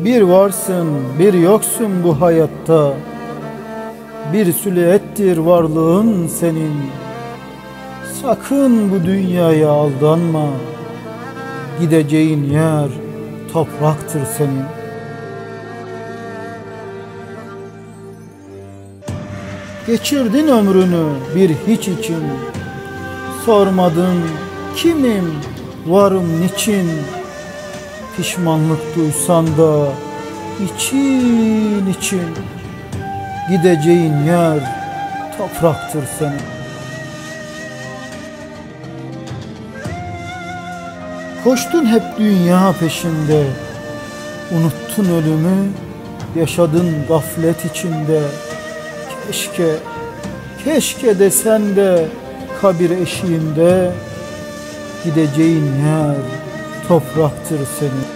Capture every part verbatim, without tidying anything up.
Bir varsın bir yoksun bu hayatta, bir süliyettir varlığın senin. Sakın bu dünyaya aldanma, gideceğin yer topraktır senin. Geçirdin ömrünü bir hiç için, sormadın kimim, varım niçin. Pişmanlık duysan da için için, gideceğin yer topraktır senin. Koştun hep dünya peşinde, unuttun ölümü, yaşadın gaflet içinde. Keşke, keşke desen de kabir eşiğinde, gideceğin yer topraktır senin.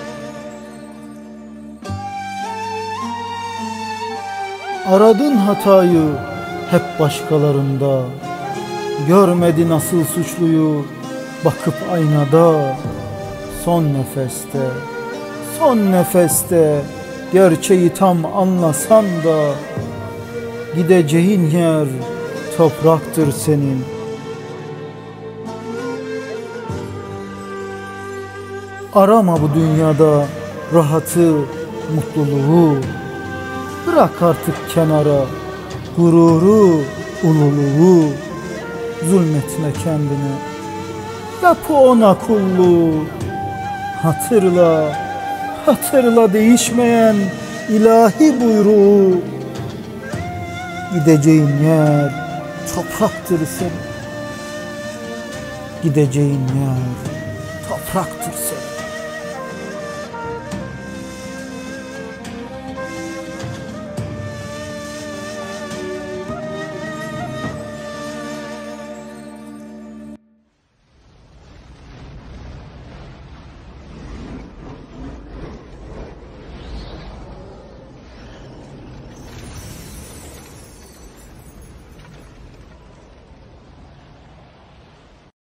Aradın hatayı hep başkalarında, görmedin asıl suçluyu bakıp aynada. Son nefeste, son nefeste gerçeği tam anlasan da, gideceğin yer topraktır senin. Arama bu dünyada rahatı, mutluluğu. Bırak artık kenara gururu, ululuğu. Zulmetme kendine, yap ona kulluğu. Hatırla, hatırla değişmeyen ilahi buyruğu. Gideceğin yer topraktır senin. Gideceğin yer topraktır senin.